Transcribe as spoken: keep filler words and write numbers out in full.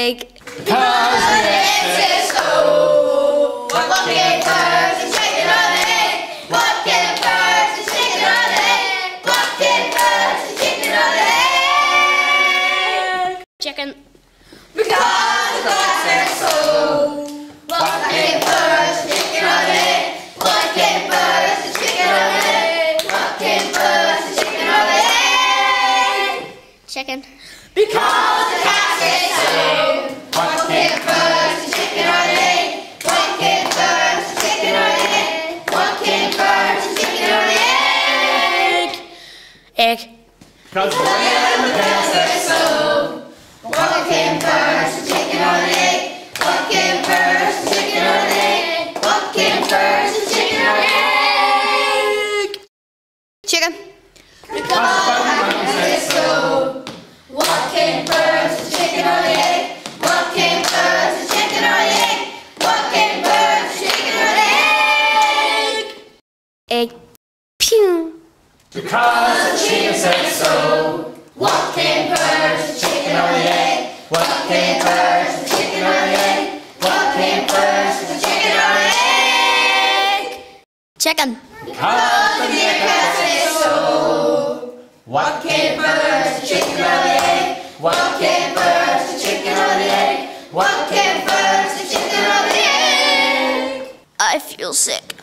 egg? Because the egg says so. What came first, the chicken or the egg? What came first, the chicken or the egg? What came first, the chicken or the egg? Chicken. Because the clock says so. What came first, the chicken or the egg? What came first, the chicken or the egg? What came first, the chicken or the egg? Chicken. Because the cat says so. What came first, the chicken or the egg? What came first, the chicken or the egg? What came first, the chicken or the egg? Egg. Because the cat says so. What came first, the chicken or the egg? What came first, the chicken or the egg? What came first, the chicken or the egg? Chicken. Because the cat says so. What came first, the chicken or the egg? What came first, the chicken or the egg? What came first, the chicken or the egg? Egg. Pew. Because the chicken said so. What came first, the chicken or the egg? What came first, the chicken or the egg? What came first, the chicken or the egg? Chicken. Because the cat says so. What came first, the chicken or the egg? What came first, the chicken or the egg? What came first, the chicken or the egg? I feel sick.